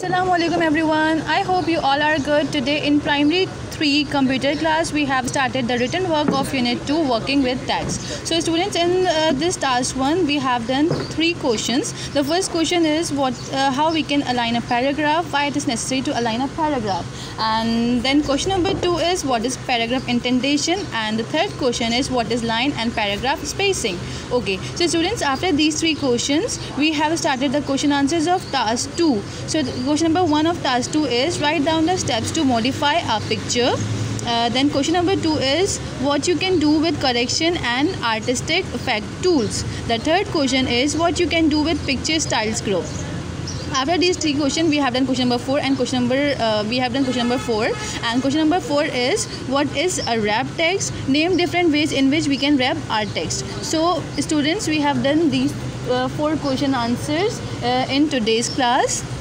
Assalamualaikum everyone. I hope you all are good. Today in primary 3 computer class we have started the written work of unit 2 working with text. So students, in this task 1 we have done 3 questions. The first question is how we can align a paragraph, why it is necessary to align a paragraph. And then question number 2 is what is paragraph indentation, and the third question is what is line and paragraph spacing. Okay, so students, after these 3 questions we have started the question answers of task 2. So question number 1 of task 2 is write down the steps to modify a picture. Then question number 2 is what you can do with correction and artistic effect tools. The third question is what you can do with picture styles group. After these 3 questions we have done question number 4 and question number 4, and question number 4 is what is a wrap text. Name different ways in which we can wrap our text. So students, we have done these 4 question answers in today's class.